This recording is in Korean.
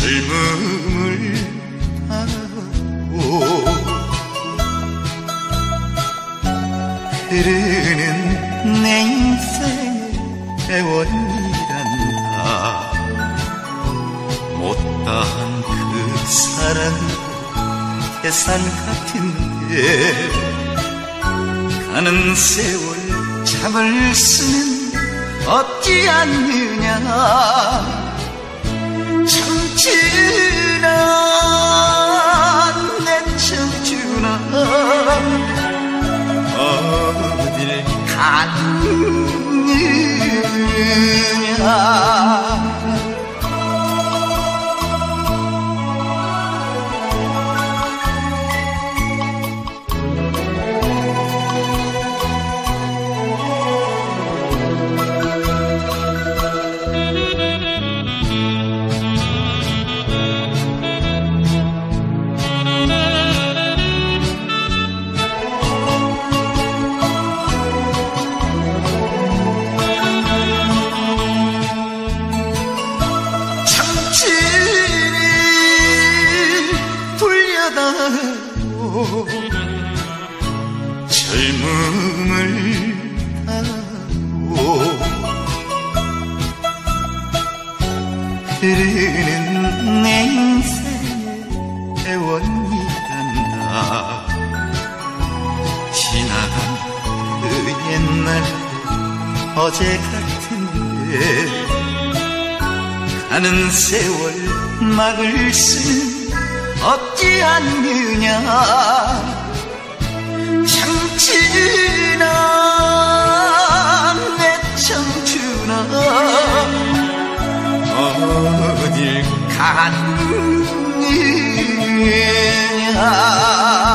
젊음을 하고 흐르는 내 인생의 세월이란다. 못다한 그 사랑이 태산 같은데 가는 세월 참을 수는 없지 않느냐. 청춘아 내 청춘아 어딜 갔느냐. 젊음을 하고 흐르는 내 인생의 세월이란다. 지나간 그 옛날 어제 같은데 가는 세월 막을 수는 없지 않느냐. 청춘아 내 청춘아 어딜 갔느냐.